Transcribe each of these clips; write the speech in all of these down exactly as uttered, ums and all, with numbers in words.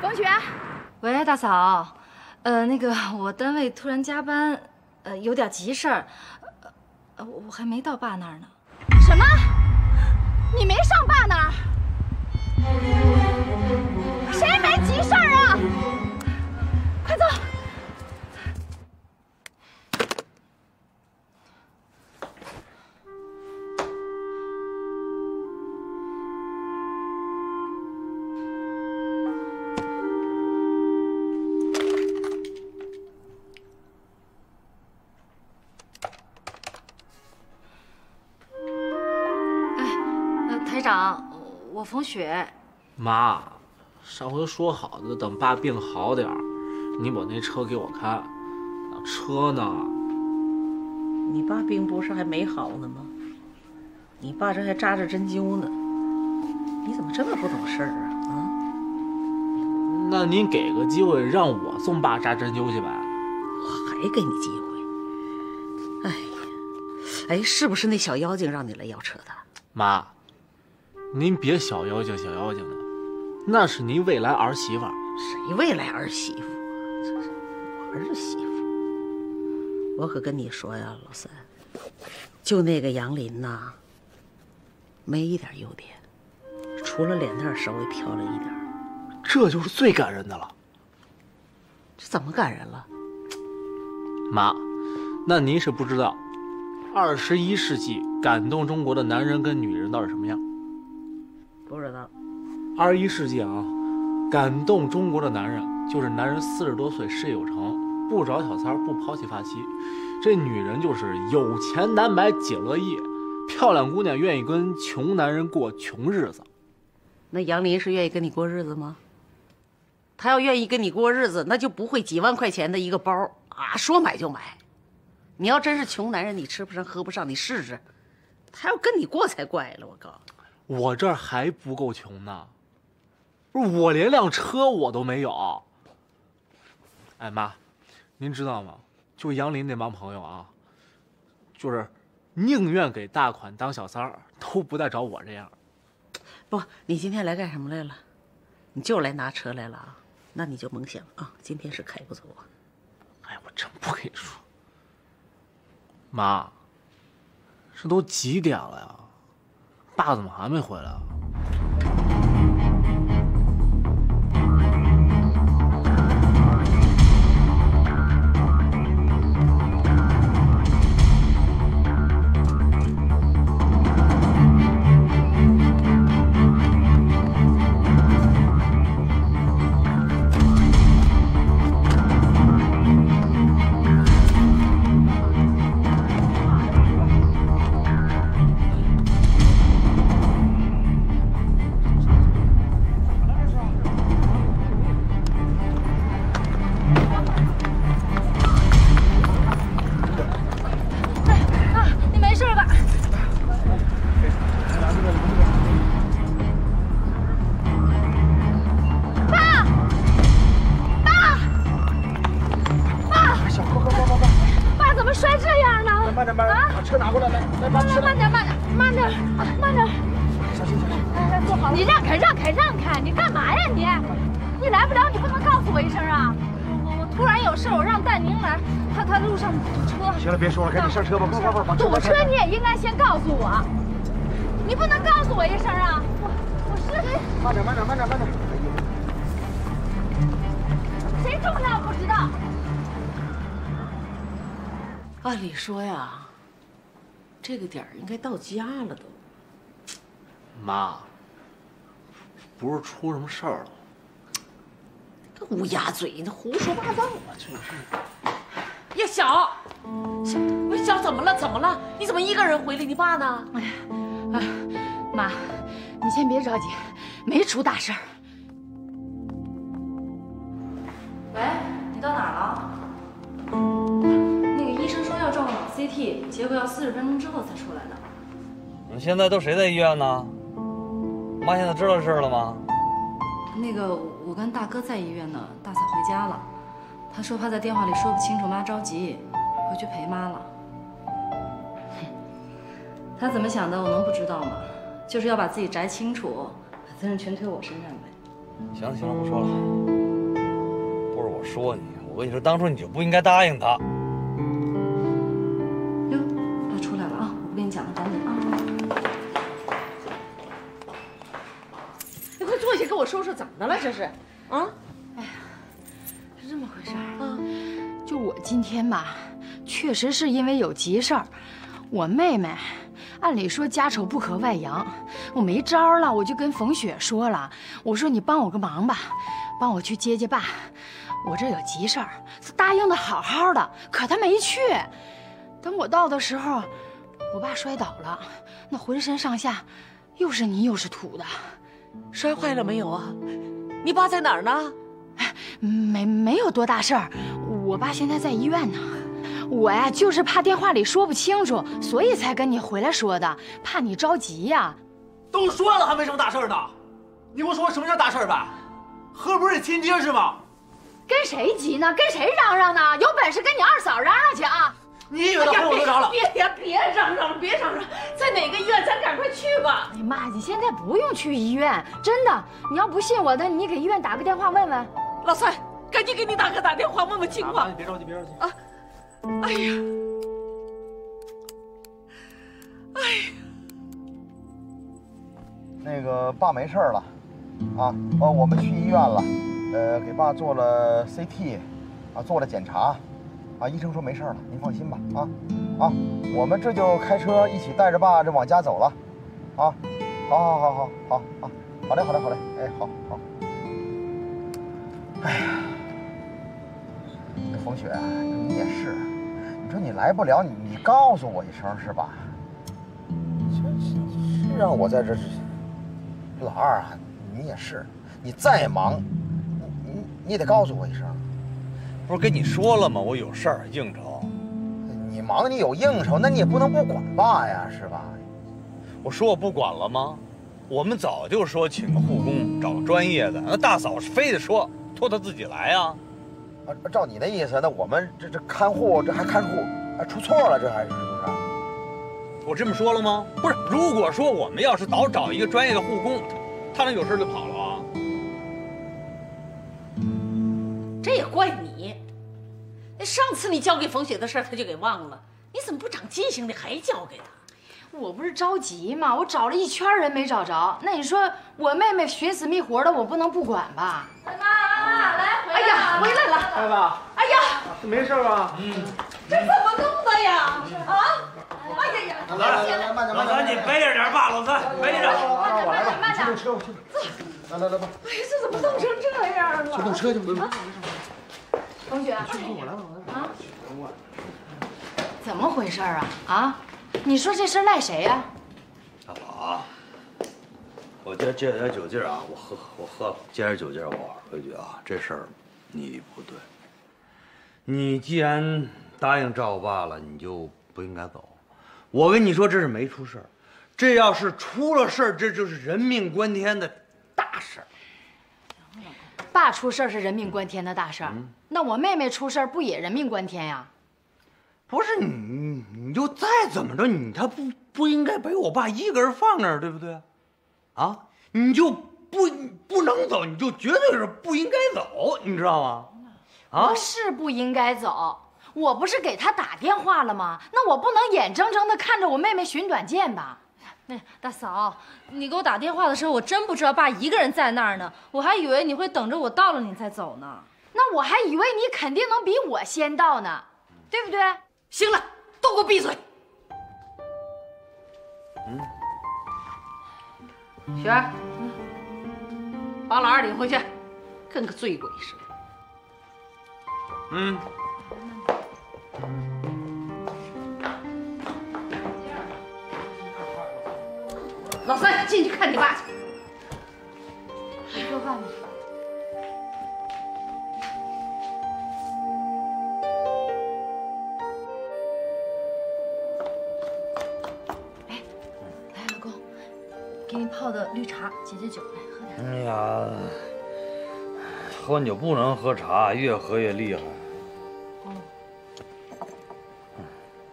冯雪， 喂，大嫂，呃，那个我单位突然加班，呃，有点急事儿，呃，我我还没到爸那儿呢。 什么？你没上爸那儿？谁没急事儿啊？快走！ 台长，我冯雪。 妈，上回说好的，等爸病好点儿，你把那车给我开。那车呢？ 你爸病不是还没好呢吗？你爸这还扎着针灸呢，你怎么这么不懂事儿啊？啊？ 那您给个机会让我送爸扎针灸去呗？ 我还给你机会？哎呀，哎，是不是那小妖精让你来要车的？ 妈。您别小妖精小妖精的，那是您未来儿媳妇。 谁未来儿媳妇？这是我儿媳妇。我可跟你说呀，老三，就那个杨林呐，没一点优点，除了脸蛋稍微漂亮一点， 这就是最感人的了。 这怎么感人了？ 妈，那您是不知道，二十一世纪感动中国的男人跟女人到底什么样。 不知道， 二十一世纪啊，感动中国的男人就是男人四十多岁事业有成，不找小三儿，不抛弃发妻；这女人就是有钱难买姐乐意，漂亮姑娘愿意跟穷男人过穷日子。 那杨林是愿意跟你过日子吗？他要愿意跟你过日子，那就不会几万块钱的一个包啊，说买就买。你要真是穷男人，你吃不上喝不上，你试试，他要跟你过才怪了。我告诉你。 我这儿还不够穷呢，不是我连辆车我都没有。哎妈，您知道吗？就杨林那帮朋友啊，就是宁愿给大款当小三儿，都不带找我这样。 不，你今天来干什么来了？你就来拿车来了啊？那你就甭想啊，今天是开不走啊。 哎，我真不跟你说，妈，这都几点了呀？爸怎么还没回来啊？ 别说了，赶紧上车吧！快快快， 堵车你也应该先告诉我，你不能告诉我一声啊！我我是慢点慢点慢点慢点。 谁重要不知道？ 按理说呀，这个点儿应该到家了都。 妈，不是出什么事儿了？ 这乌鸦嘴，你胡说八道啊！真是。呀，小。小，喂，小怎么了？怎么了？你怎么一个人回来？你爸呢？ 哎呀，啊，妈，你先别着急，没出大事儿。喂，你到哪儿了？那个医生说要照脑 C T， 结果要四十分钟之后才出来的。 你们现在都谁在医院呢？妈现在知道事了吗？ 那个，我跟大哥在医院呢，大嫂回家了。他说怕在电话里说不清楚，妈着急。回去陪妈了。他怎么想的，我能不知道吗？就是要把自己摘清楚，把责任全推我身上呗。 行了行了，不说了。不是我说你，我跟你说，当初你就不应该答应他。 哟，他出来了啊！我跟你讲了，赶紧啊！ 你快坐下，给我说说怎么的了？这是，啊？ 哎呀，是这么回事儿啊。就我今天吧，确实是因为有急事儿，我妹妹。 按理说家丑不可外扬，我没招了，我就跟冯雪说了，我说你帮我个忙吧，帮我去接接爸，我这有急事儿。他答应的好好的，可他没去。等我到的时候，我爸摔倒了，那浑身上下又是泥又是土的。 摔坏了没有啊？你爸在哪儿呢？ 哎，没没有多大事儿，我爸现在在医院呢。 我呀，就是怕电话里说不清楚，所以才跟你回来说的，怕你着急呀。 都说了还没什么大事呢，你不说什么叫大事呗？喝不是亲爹是吗？ 跟谁急呢？跟谁嚷嚷呢？有本事跟你二嫂嚷嚷去啊！ 你以为他回我得着了？ 别呀，别嚷嚷了，别嚷嚷，在哪个医院？咱赶快去吧。 哎呀妈，你现在不用去医院，真的。你要不信我的，你给医院打个电话问问。 老三，赶紧给你大哥打电话问问情况。 你别着急，别着急啊！ 哎呀，哎呀， 那个爸没事了，啊，呃，我们去医院了，呃，给爸做了 C T， 啊，做了检查，啊，医生说没事了，您放心吧，啊，啊，我们这就开车一起带着爸这往家走了，啊，好，好，好，好，好，好，好嘞，好嘞，好嘞，哎，好，好，哎呀，那冯雪，你也是。 你说你来不了，你你告诉我一声是吧？是是让我在这，老二啊，你也是，你再忙，你你你也得告诉我一声。 不是跟你说了吗？我有事儿应酬。 你忙你有应酬，那你也不能不管爸呀，是吧？ 我说我不管了吗？我们早就说请个护工，找个专业的。那大嫂是非得说托他自己来呀。 啊，照你的意思，那我们这这看护，这还看护，还出错了，这还是是不是？ 我这么说了吗？不是，如果说我们要是早找一个专业的护工，他能有事就跑了啊？ 这也怪你。上次你交给冯雪的事儿，他就给忘了，你怎么不长记性的还交给他？ 我不是着急吗？我找了一圈人没找着，那你说我妹妹寻死觅活的，我不能不管吧？ 妈，来回来。 哎呀，回来了， 孩子， 哎呀， 这没事吧？嗯， 这怎么弄的呀？啊！哎呀呀！ 来来来来，慢点慢点， 老三，你背着点吧，老三，背着。 我来吧，去动车，我去。来来来吧， 哎呀，这怎么弄成这样了？ 去动车去吧。 同学， 我来吧，我来吧。 啊？怎么回事啊？啊？你说这事赖谁呀？ 大宝，我今儿借点酒劲儿啊，我喝我喝了，借点酒劲儿，我晚回去啊。这事儿你不对，你既然答应照顾爸了，你就不应该走。我跟你说，这是没出事儿，这要是出了事儿，这就是人命关天的大事儿。 爸出事儿是人命关天的大事儿，嗯、那我妹妹出事儿不也人命关天呀？ 不是你，你就再怎么着，你他不不应该把我爸一个人放那儿，对不对？啊，你就不不能走，你就绝对是不应该走，你知道吗？ 啊，我是不应该走，我不是给他打电话了吗？那我不能眼睁睁的看着我妹妹寻短见吧？ 那大嫂，你给我打电话的时候，我真不知道爸一个人在那儿呢，我还以为你会等着我到了你才走呢。 那我还以为你肯定能比我先到呢，对不对？ 行了，都给我闭嘴！ 嗯， 雪儿，把老二领回去，跟个醉鬼似的。 嗯。 老三，进去看你爸去。 你说话呢。哎，来，老公，给你泡的绿茶解解酒，来喝点。 哎呀，喝完酒不能喝茶，越喝越厉害。 哦。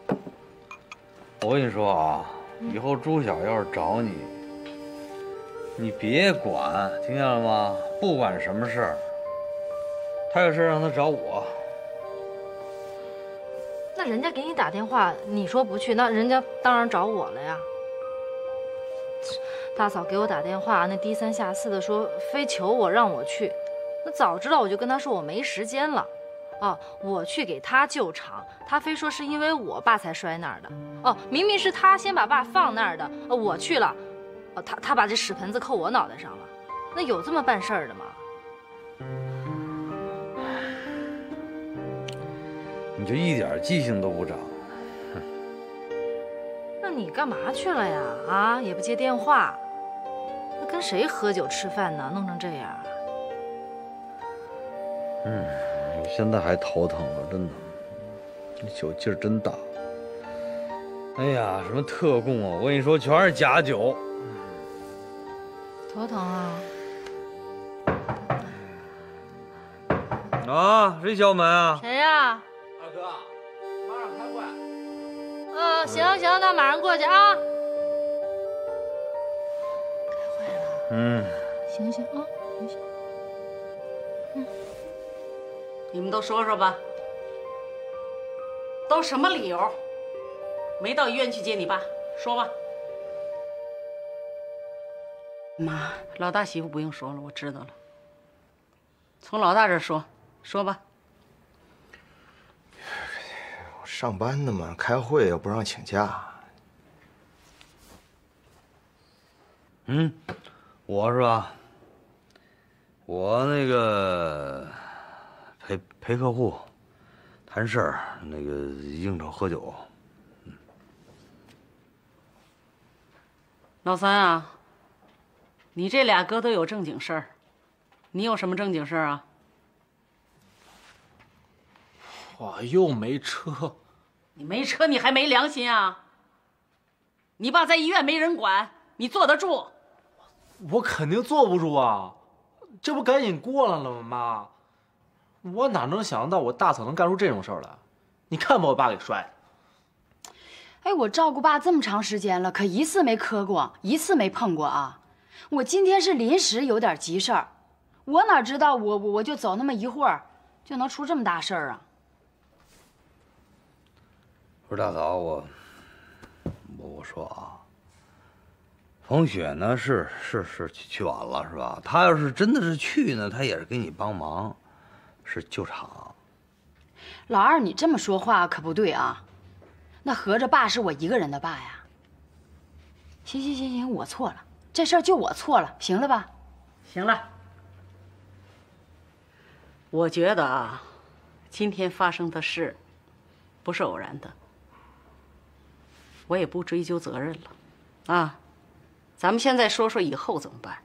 我跟你说啊。以后朱晓要是找你， 你别管，听见了吗？不管什么事儿，他有事让他找我。 那人家给你打电话，你说不去，那人家当然找我了呀。大嫂给我打电话，那低三下四的说非求我让我去，那早知道我就跟他说我没时间了。哦，我去给他救场，他非说是因为我爸才摔那儿的。哦，明明是他先把爸放那儿的，哦，我去了，哦，他他把这屎盆子扣我脑袋上了，那有这么办事儿的吗？ 你就一点记性都不长。 那你干嘛去了呀？啊，也不接电话，那跟谁喝酒吃饭呢？弄成这样。 嗯，我现在还头疼了，真的，这酒劲儿真大。哎呀，什么特供啊，我跟你说，全是假酒。 头疼啊？ 啊，谁敲门啊？ 谁呀？ 二哥，马上开会。 嗯，行行，那马上过去啊。开会了。 嗯。 行行啊，行行。嗯。 你们都说说吧，都什么理由？没到医院去接你爸，说吧。妈，老大媳妇不用说了，我知道了。从老大这儿说，说吧。 我上班呢嘛，开会又不让请假。 嗯，我是吧？我那个陪陪客户谈事儿，那个应酬喝酒。嗯， 老三啊，你这俩哥都有正经事儿，你有什么正经事儿啊？ 我又没车。 你没车，你还没良心啊？你爸在医院没人管，你坐得住？ 我肯定坐不住啊！这不赶紧过来了吗，妈？我哪能想到我大嫂能干出这种事儿来？你看把我爸给摔的。 哎，我照顾爸这么长时间了，可一次没磕过，一次没碰过啊！我今天是临时有点急事儿，我哪知道我我我就走那么一会儿，就能出这么大事儿啊！ 不是大嫂，我我我说啊，冯雪呢是是是去去晚了是吧？她要是真的是去呢，她也是给你帮忙，是救场。 老二，你这么说话可不对啊！那合着爸是我一个人的爸呀？行行行行，我错了，这事儿就我错了，行了吧？ 行了，我觉得啊，今天发生的事不是偶然的，我也不追究责任了，啊，咱们现在说说以后怎么办。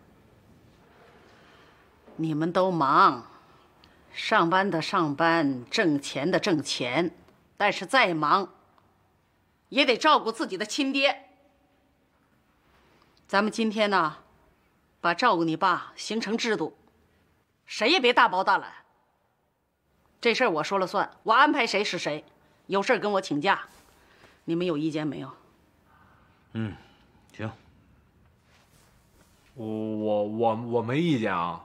你们都忙，上班的上班，挣钱的挣钱，但是再忙，也得照顾自己的亲爹。咱们今天呢，把照顾你爸形成制度，谁也别大包大揽。这事儿我说了算，我安排谁是谁，有事跟我请假。你们有意见没有？ 嗯，行。 我我我我没意见啊。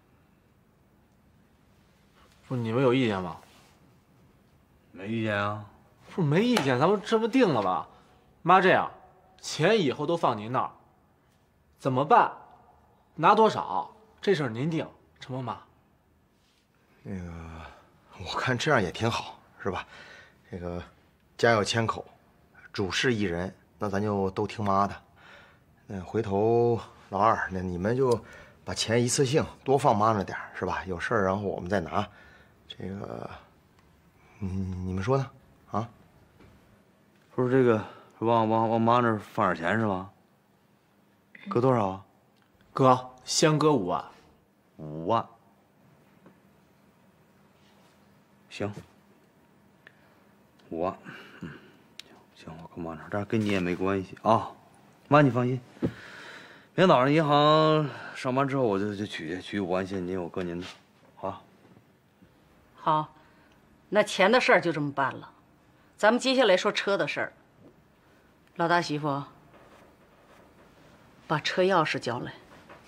不是你们有意见吗？ 没意见啊。 不是没意见，咱们这不定了吧？妈，这样，钱以后都放您那儿，怎么办？拿多少？这事儿您定，成吗，妈？ 那个，我看这样也挺好，是吧？这个家有千口，主事一人，那咱就都听妈的。那回头老二，那你们就把钱一次性多放妈那点儿，是吧？有事儿然后我们再拿。这个，嗯，你们说呢？啊？ 不是这个，往往往妈那儿放点钱是吧？搁多少啊？ 哥，先搁五万。 五万。行。五万，嗯，行行，我搁妈那儿，但是跟你也没关系啊。妈，你放心，明天早上银行上班之后，我就就取去取五万现金，我搁您的，好。 好，那钱的事儿就这么办了。咱们接下来说车的事儿。老大媳妇，把车钥匙交来。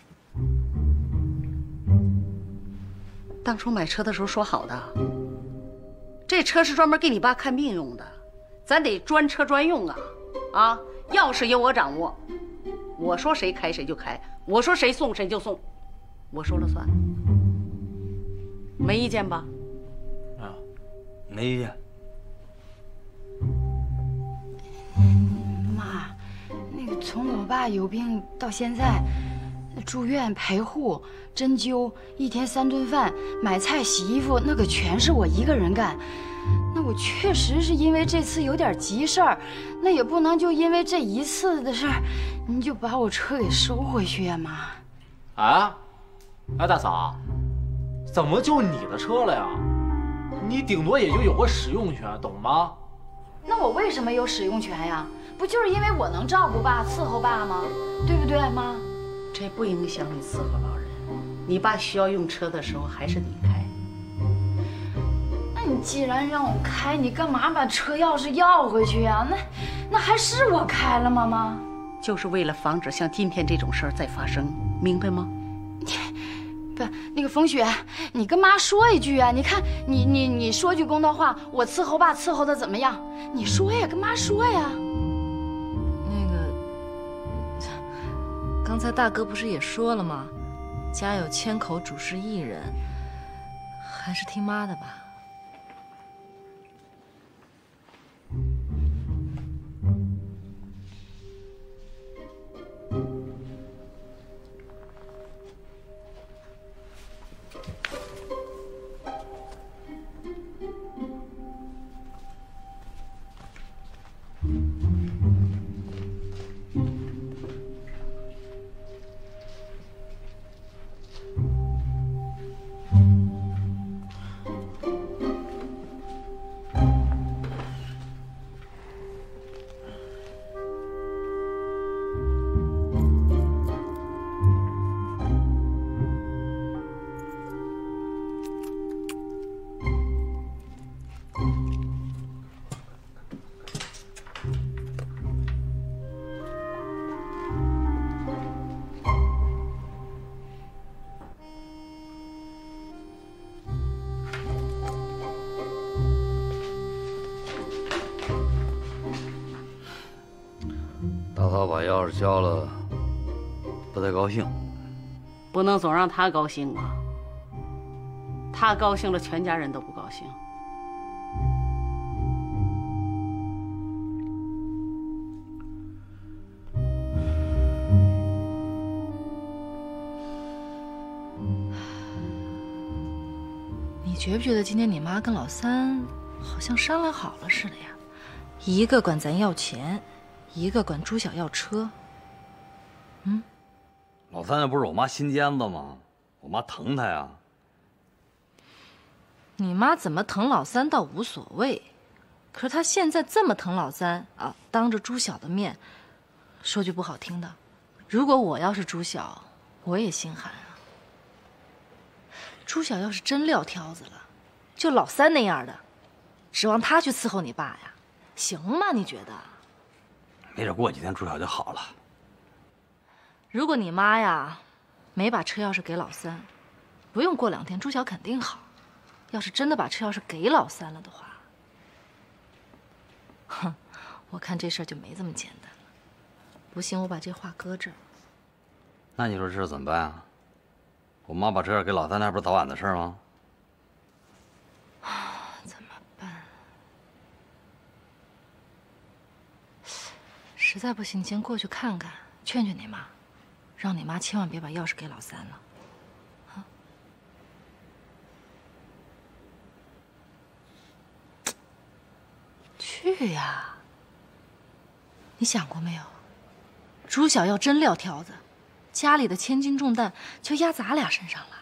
当初买车的时候说好的，这车是专门给你爸看病用的，咱得专车专用啊！啊，钥匙由我掌握，我说谁开谁就开，我说谁送谁就送，我说了算，没意见吧？ 啊，没意见。 妈，那个从我爸有病到现在，住院陪护、针灸，一天三顿饭，买菜、洗衣服，那可全是我一个人干。那我确实是因为这次有点急事儿，那也不能就因为这一次的事儿，你就把我车给收回去呀，妈。 啊？哎，大嫂，怎么就你的车了呀？你顶多也就有个使用权，懂吗？ 那我为什么有使用权呀？不就是因为我能照顾爸、伺候爸吗？对不对，妈？ 这不影响你伺候老人，你爸需要用车的时候还是得开。 那你既然让我开，你干嘛把车钥匙要回去呀？那那还是我开了吗，妈？ 就是为了防止像今天这种事儿再发生，明白吗？ 不，那个风雪，你跟妈说一句啊！你看，你你你说句公道话，我伺候爸伺候的怎么样？你说呀，跟妈说呀。 那个，刚才大哥不是也说了吗？家有千口，主事一人，还是听妈的吧。 大嫂把钥匙交了，不太高兴。 不能总让他高兴啊，他高兴了，全家人都不高兴。 你觉不觉得今天你妈跟老三好像商量好了似的呀？一个管咱要钱，一个管朱晓要车。嗯， 老三那不是我妈心尖子吗？我妈疼他呀。 你妈怎么疼老三倒无所谓，可是她现在这么疼老三啊，当着朱晓的面，说句不好听的，如果我要是朱晓，我也心寒啊。朱晓要是真撂挑子了，就老三那样的，指望他去伺候你爸呀，行吗？你觉得？ 没准过几天朱晓就好了。 如果你妈呀，没把车钥匙给老三，不用过两天朱晓肯定好。要是真的把车钥匙给老三了的话，哼，我看这事儿就没这么简单了。不信我把这话搁这儿。 那你说这事怎么办啊？我妈把车钥匙给老三，那不是早晚的事吗？ 怎么办？实在不行，你先过去看看，劝劝你妈，让你妈千万别把钥匙给老三了。啊？去呀！你想过没有？朱晓要真撂挑子，家里的千斤重担就压咱俩身上了。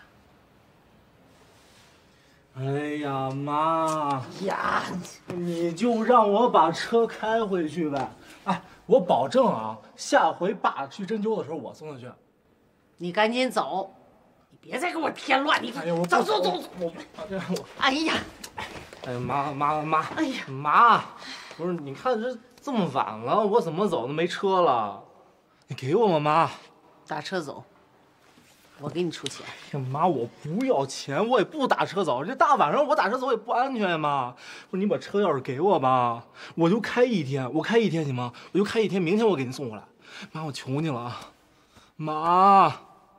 哎呀，妈呀，你就让我把车开回去呗。哎，我保证啊，下回爸去针灸的时候我送他去。 你赶紧走，你别再给我添乱！你哎呀，我走走走走！ 我我哎呀， 哎呀，妈妈妈， 哎呀， 妈，不是，你看这这么晚了，我怎么走都没车了，你给我吗，妈？ 打车走。 我给你出钱。 哎呀妈，我不要钱，我也不打车走。这大晚上我打车走也不安全呀，妈。不是你把车钥匙给我吧，我就开一天，我开一天行吗？我就开一天，明天我给你送回来。妈，我求你了啊，妈。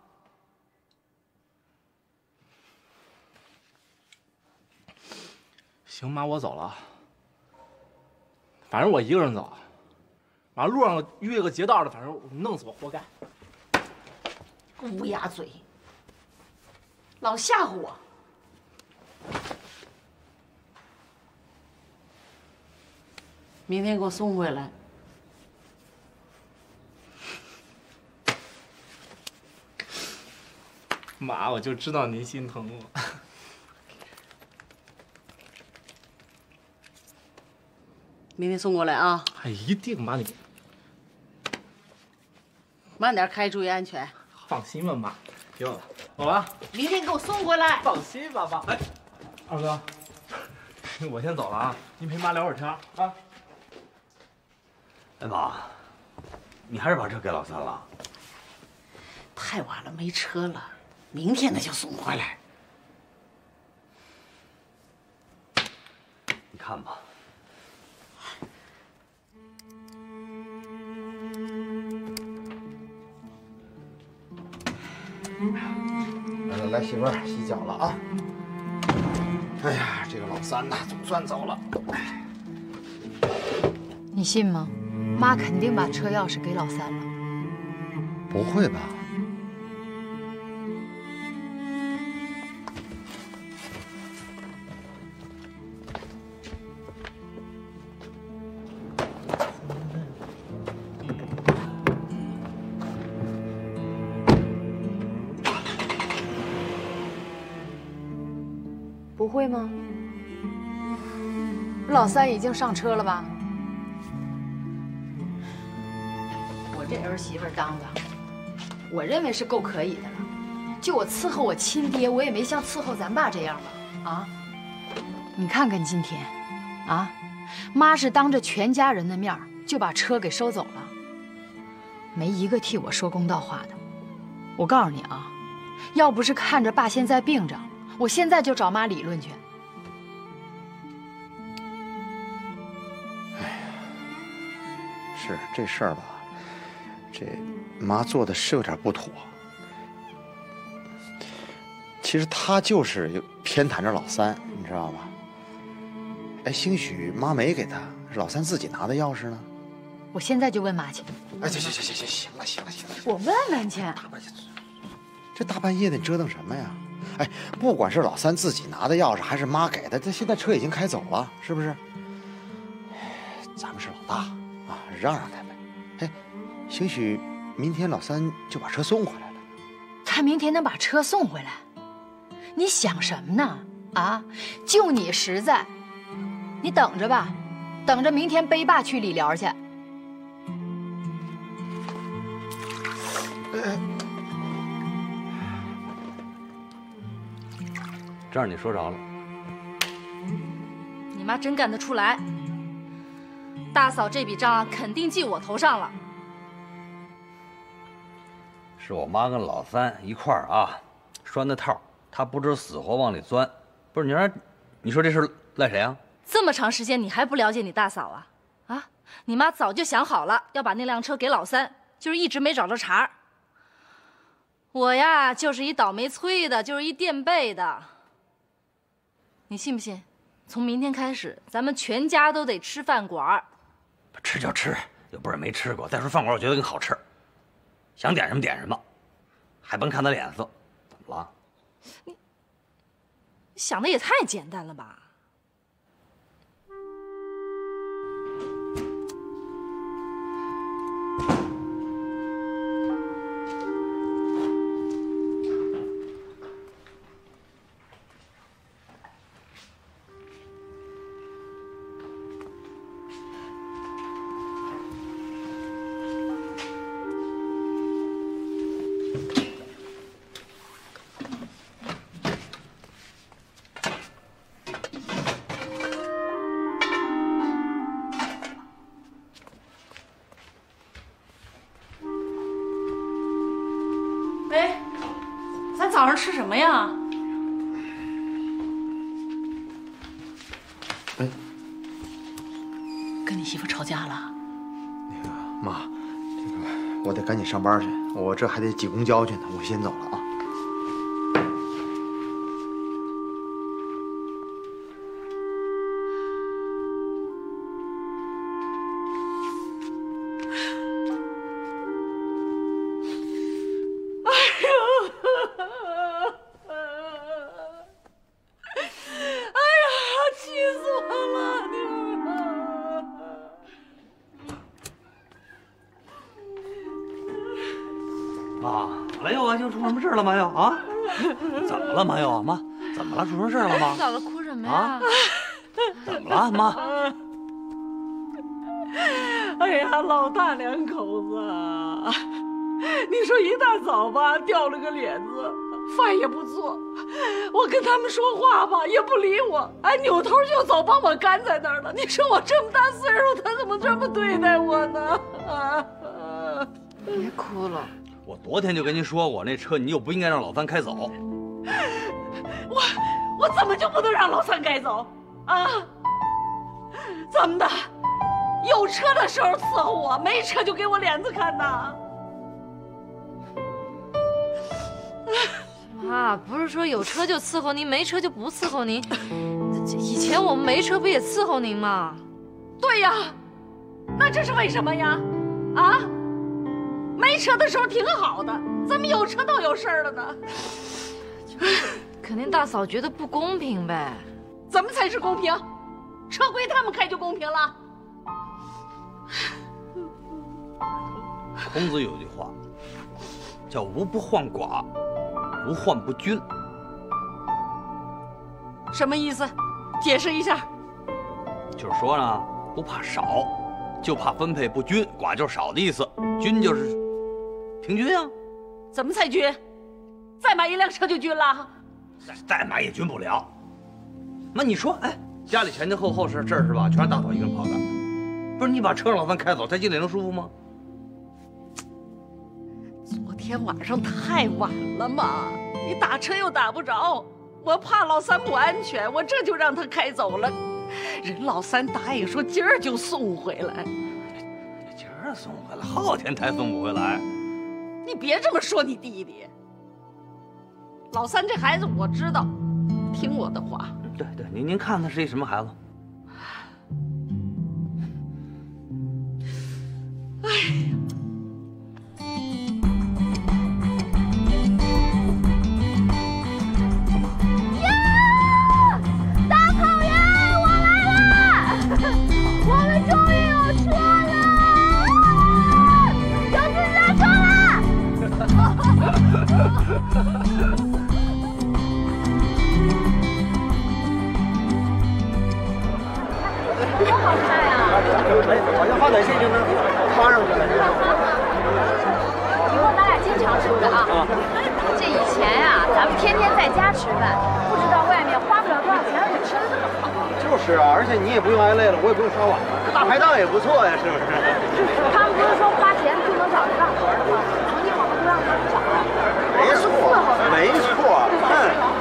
行，妈，我走了。反正我一个人走，完了路上遇个劫道的，反正弄死我活该。 乌鸦嘴，老吓唬我。明天给我送回来。 妈，我就知道您心疼我。 明天送过来啊！ 哎，一定，妈你慢点开，注意安全。 放心吧，妈。行了，走了。 明天给我送过来。 放心吧，妈。哎，二哥，我先走了啊，您陪妈聊会儿天啊。 哎妈，你还是把车给老三了？ 太晚了，没车了，明天他就送回来。 你看吧。 来来来，媳妇儿洗脚了啊！哎呀，这个老三呐，总算走了。哎， 你信吗？妈肯定把车钥匙给老三了。 不会吧？ 不会吗？老三已经上车了吧？我这儿媳妇当的，我认为是够可以的了。就我伺候我亲爹，我也没像伺候咱爸这样吧？啊！你看看今天，啊，妈是当着全家人的面就把车给收走了，没一个替我说公道话的。我告诉你啊，要不是看着爸现在病着，我现在就找妈理论去。 哎呀，是这事儿吧？这妈做的是有点不妥。其实她就是偏袒着老三，你知道吧？哎，兴许妈没给他，是老三自己拿的钥匙呢。 我现在就问妈去。 哎，行行行行行，行了行了行了， 我问问去。 这大半夜的折腾什么呀？哎，不管是老三自己拿的钥匙，还是妈给的，这现在车已经开走了，是不是？咱们是老大啊，让让他们。哎，兴许明天老三就把车送回来了。 他明天能把车送回来？你想什么呢？啊，就你实在，你等着吧，等着明天背爸去理疗去。 这样你说着了。 你妈真干得出来！大嫂这笔账肯定记我头上了。 是我妈跟老三一块儿啊拴的套，她不知死活往里钻。不是你说，你说这事赖谁啊？ 这么长时间你还不了解你大嫂啊？啊，你妈早就想好了要把那辆车给老三，就是一直没找着茬儿。我呀，就是一倒霉催的，就是一垫背的。你信不信？从明天开始，咱们全家都得吃饭馆。 吃就吃，又不是没吃过。再说饭馆，我觉得更好吃，想点什么点什么，还甭看他脸色。怎么了？ 你想的也太简单了吧？ 早上吃什么呀？ 哎， 跟你媳妇吵架了？ 那个妈，这个我得赶紧上班去，我这还得挤公交去呢，我先走了啊。 啊，没有啊，就出什么事了没有啊？怎么了没有啊，妈？怎么了？出什么事了吗？ 咋了？哭什么呀？ 啊？怎么了，妈？ 哎呀，老大两口子，你说一大早吧，掉了个脸子，饭也不做，我跟他们说话吧，也不理我，哎，扭头就走，把我干在那儿了。你说我这么大岁数，他怎么这么对待我呢？啊！ 别哭了。 我昨天就跟您说过，那车你就不应该让老三开走。 我我怎么就不能让老三开走啊？怎么的？有车的时候伺候我，没车就给我脸子看呐？ 妈，不是说有车就伺候您，没车就不伺候您。以前我们没车不也伺候您吗？ 对呀，那这是为什么呀？啊？没车的时候挺好的，怎么有车倒有事儿了呢？ 肯定大嫂觉得不公平呗。 怎么才是公平？车归他们开就公平了。 孔子有句话叫“无不患寡，无患不均”。 什么意思？解释一下。 就是说呢，不怕少，就怕分配不均。寡就是少的意思，均就是平均啊。 怎么才均？再买一辆车就均了？ 再再买也均不了。那你说，哎，家里前前后后是这儿是吧？全是大嫂一个人跑的，不是你把车让老三开走，他心里能舒服吗？ 昨天晚上太晚了嘛，你打车又打不着，我怕老三不安全，我这就让他开走了。人老三答应说今儿就送回来。 今儿送回来，后天才送不回来。 你别这么说你弟弟。老三这孩子我知道，听我的话。 对对，您您看他是一什么孩子？ 哎呀。 多好看呀！ 哎，我要发短信就能发上去了。 以后咱俩经常出来啊！这以前呀、啊，咱们天天在家吃饭，不知道外面花不了多少钱，而且吃的这么好。 就是啊，而且你也不用挨累了，我也不用刷碗了，这大排档也不错呀，是不是？ 他们不是说花钱就能找着干活的吗？从今往后不让他们找了。 没错，没错，嗯。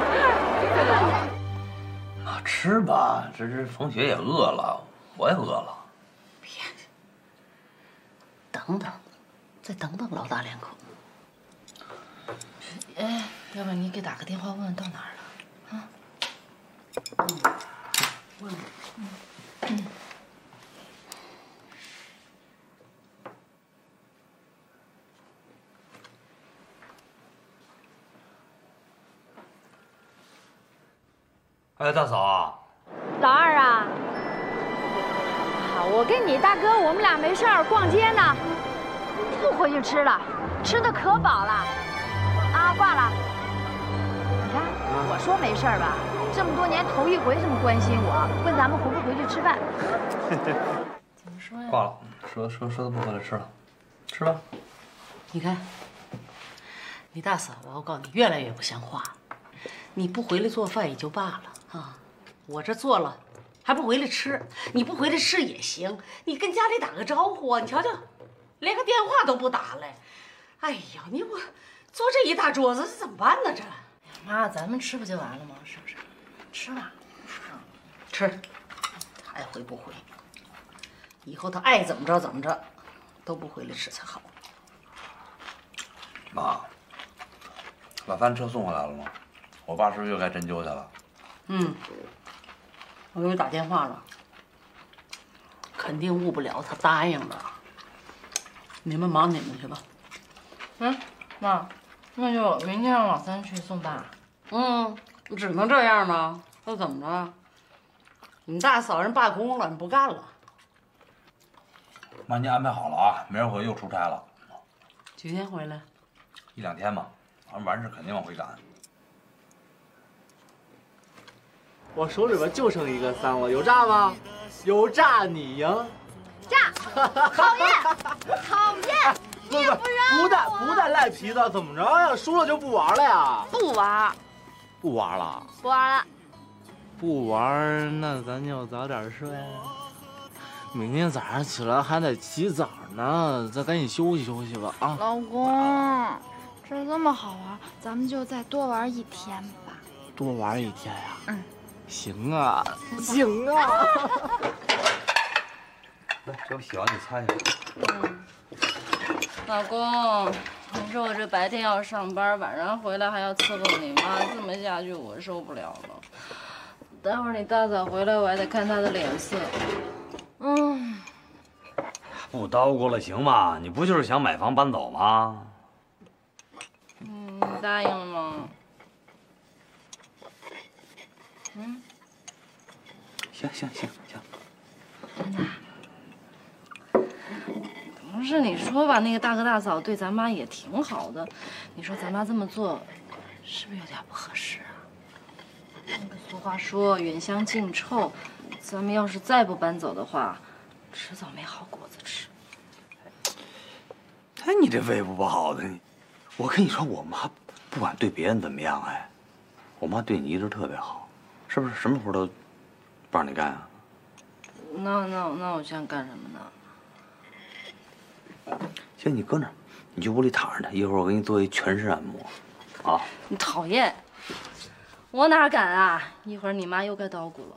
啊，吃吧，这这冯雪也饿了，我也饿了。 别，等等，再等等老大两口。 哎，要不然你给打个电话问问到哪儿了，啊？ 嗯，问问。嗯嗯。 哎，大嫂， 老二啊，我跟你大哥，我们俩没事儿逛街呢，不回去吃了，吃的可饱了。啊，挂了。你看，我说没事儿吧，这么多年头一回这么关心我，问咱们回不回去吃饭。 怎么说呀？ 挂了，说说说他不回来吃了，吃吧。 你看，你大嫂子，我告诉你，越来越不像话。你不回来做饭也就罢了啊，我这做了，还不回来吃？你不回来吃也行，你跟家里打个招呼啊！你瞧瞧，连个电话都不打来。哎呀，你我做这一大桌子，这怎么办呢？这妈，咱们吃不就完了吗？是不是？吃吧， 吃。爱回不回，以后他爱怎么着怎么着，都不回来吃才好。 妈，晚饭车送回来了吗？我爸是不是又该针灸去了？ 嗯，我给你打电话了，肯定误不了，他答应了。你们忙你们去吧。 嗯，妈，那就明天让老三去送爸。 嗯，只能这样吗？那怎么着？你大嫂人罢工了，你不干了？ 妈，您安排好了啊，明儿我又出差了。 几天回来？ 一两天吧，完完事肯定往回赶。 我手里边就剩一个三了，有炸吗？有炸你赢。 炸！讨厌，讨厌！ 不不不带不带赖皮的，怎么着呀？输了就不玩了呀？ 不玩， 不玩了？ 不玩了。 不玩，那咱就早点睡。明天早上起来还得起早呢，咱赶紧休息休息吧啊！ 老公，这这么好玩，咱们就再多玩一天吧。 多玩一天呀？ 嗯， 行啊，行啊。 来，这我洗完你擦一下。 嗯，老公，你说我这白天要上班，晚上回来还要伺候你妈，这么下去我受不了了。待会儿你大嫂回来，我还得看她的脸色。嗯， 不叨咕了行吗？你不就是想买房搬走吗？ 嗯，你答应了吗？嗯， 行行行行。 真的？不是你说吧，那个大哥大嫂对咱妈也挺好的，你说咱妈这么做，是不是有点不合适啊？那个俗话说远香近臭，咱们要是再不搬走的话，迟早没好果子吃。 哎，你这胃不不好的，你，我跟你说，我妈不管对别人怎么样，哎，我妈对你一直特别好，是不是？什么活都不让你干啊？ 那那那我想干什么呢？ 行，你搁那儿，你去屋里躺着呢，一会儿我给你做一全身按摩，啊？ 你讨厌！我哪敢啊！一会儿你妈又该叨咕了。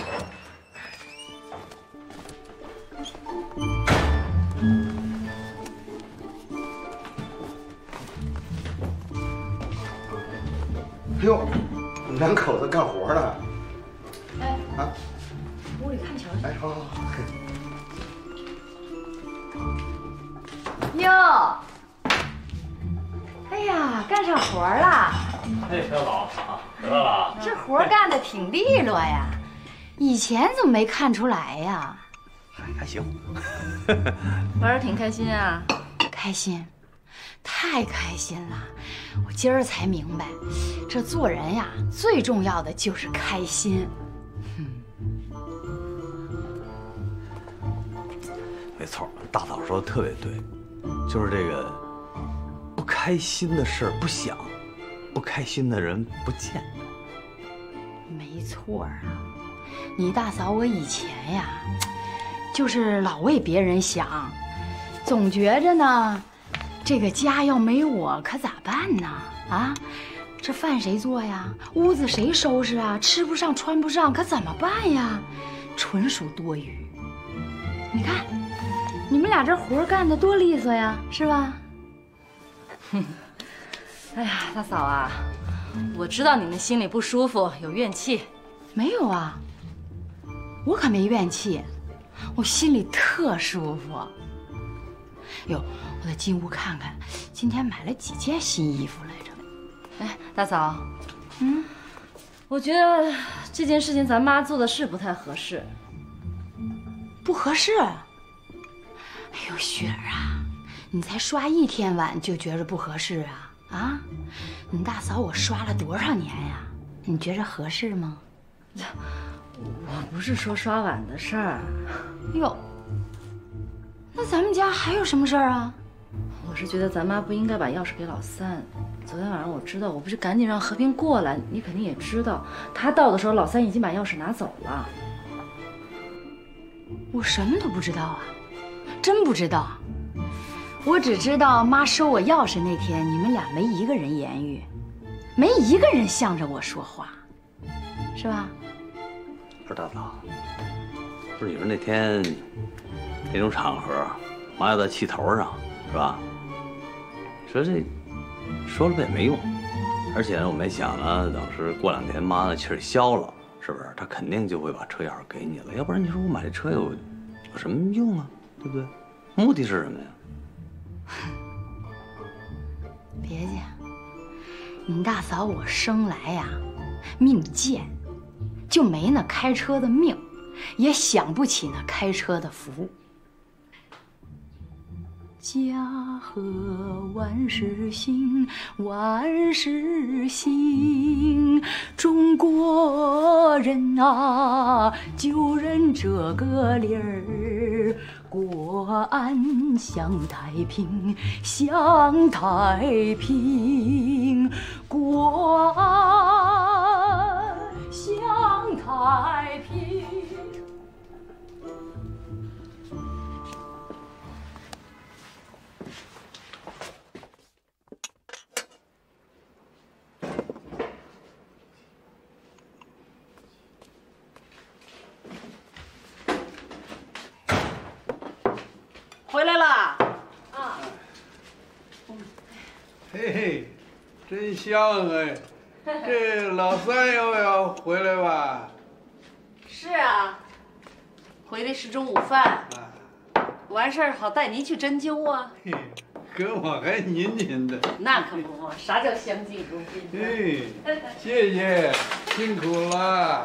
哎呦，你两口子干活呢？ 哎， 啊， 屋里看瞧去。 哎，好好好。 哟，哎呀，干上活了！ 哎，小宝啊，回来了。 这活干的挺利落呀，以前怎么没看出来呀？ 还还行， 玩的挺开心啊。 开心，太开心了！我今儿才明白，这做人呀，最重要的就是开心。 没错，大嫂说的特别对，就是这个不开心的事儿不想，不开心的人不见。 没错啊，你大嫂我以前呀，就是老为别人想，总觉着呢，这个家要没我可咋办呢？啊，这饭谁做呀？屋子谁收拾啊？吃不上穿不上，可怎么办呀？纯属多余。你看，你们俩这活干得多利索呀，是吧？ 哼，哎呀，大嫂啊，我知道你们心里不舒服，有怨气。 没有啊，我可没怨气，我心里特舒服。哟，我得进屋看看，今天买了几件新衣服来着。 哎，大嫂， 嗯， 我觉得这件事情咱妈做的是不太合适。 不合适？哎呦，雪儿啊，你才刷一天碗就觉着不合适啊？啊，你大嫂我刷了多少年呀？你觉着合适吗？ 我不是说刷碗的事儿。 哟，那咱们家还有什么事儿啊？ 我是觉得咱妈不应该把钥匙给老三。昨天晚上我知道，我不是赶紧让和平过来，你肯定也知道，他到的时候老三已经把钥匙拿走了。 我什么都不知道啊，真不知道。我只知道妈收我钥匙那天，你们俩没一个人言语。 没一个人向着我说话，是吧？ 不是大嫂，不是你说那天那种场合，妈要在气头上，是吧？说这说了吧也没用，而且呢，我没想呢，等是过两天妈的气儿消了，是不是？她肯定就会把车钥匙给你了，要不然你说我买这车有有什么用啊？对不对？目的是什么呀？ 别介，你大嫂我生来呀命贱，就没那开车的命，也享不起那开车的福。家和万事兴，万事兴。中国人啊，就认这个理儿，国安享太平，享太平，国安享太平。 回来啦！ 啊， 嘿嘿，真香哎！这老三又要回来吧？ 是啊，回来吃中午饭，完事儿好带您去针灸啊。 嘿，跟我还您您的。 那可不嘛，啥叫相敬如宾？ 哎，谢谢，辛苦了。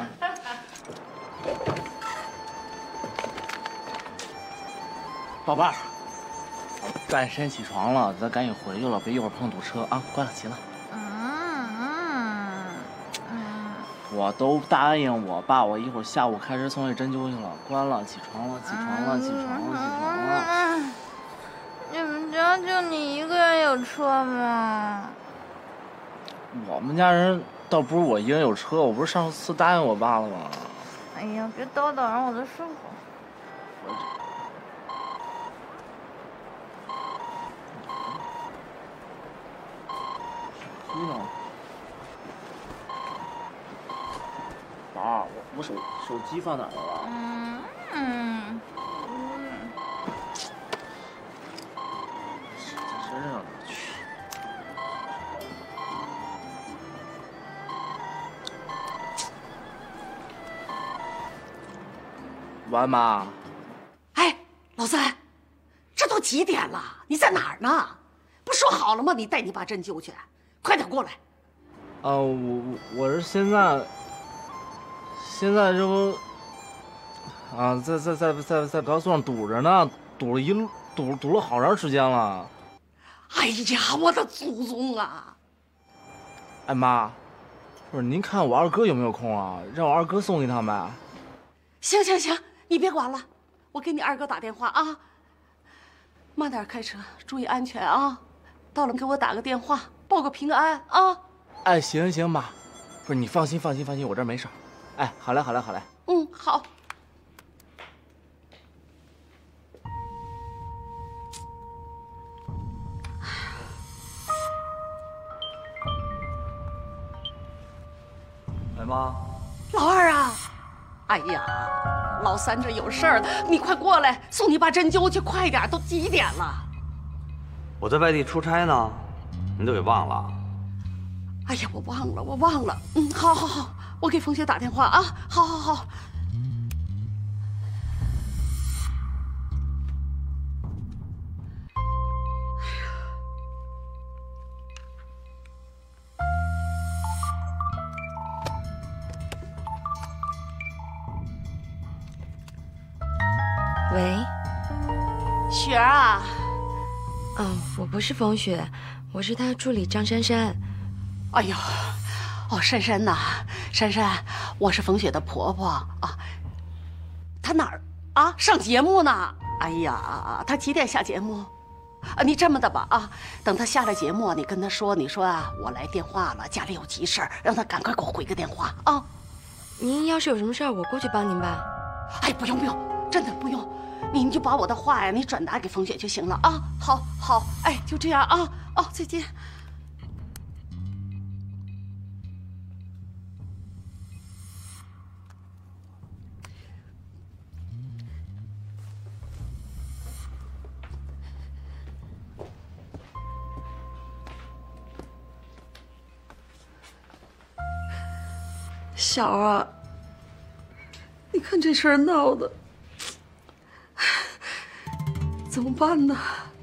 宝贝儿，转身起床了，咱赶紧回去了，别一会儿碰堵车啊！乖了，起了。 嗯嗯嗯。 我都答应我爸，我一会儿下午开车送去针灸去了。乖了，起床了，起床了，起床了，起床了。 你们家就你一个人有车吗？ 我们家人倒不是我一个人有车，我不是上次答应我爸了吗？ 哎呀，别叨叨，让我再睡会儿。 我这。呢？爸，我我手手机放哪儿了？ 嗯嗯嗯。 在身上呢，去。完妈。 哎，老三，这都几点了？你在哪儿呢？不说好了吗？你带你爸针灸去，快点过来。 啊，我我我是现在，现在这不，啊，在在在在在高速上堵着呢，堵了一路堵堵了好长时间了。 哎呀，我的祖宗啊！ 哎妈，不是您看我二哥有没有空啊？让我二哥送一趟呗。 行行行，你别管了，我给你二哥打电话啊。慢点开车，注意安全啊！到了给我打个电话，报个平安啊！ 哎，行行妈，不是你放心放心放心，我这没事儿。哎，好嘞好嘞好嘞。 嗯，好。 哎妈， 老二啊，哎呀，老三这有事儿了，你快过来送你爸针灸去，快点，都几点了？ 我在外地出差呢，您都给忘了？ 哎呀，我忘了，我忘了。嗯，好，好，好，我给冯雪打电话啊。好，好，好。 喂， 雪儿啊。 哦，我不是冯雪，我是她助理张珊珊。 哎呦，哦，珊珊呐，珊珊，我是冯雪的婆婆啊。她哪儿啊？上节目呢？哎呀，她几点下节目？啊，你这么的吧啊，等她下了节目，你跟她说，你说啊，我来电话了，家里有急事儿，让她赶快给我回个电话啊。 您要是有什么事儿，我过去帮您吧。 哎，不用不用，真的不用。你就把我的话呀，你转达给冯雪就行了啊！好，好，哎，就这样啊！哦，再见。 小啊，你看这事儿闹的，怎么办呢？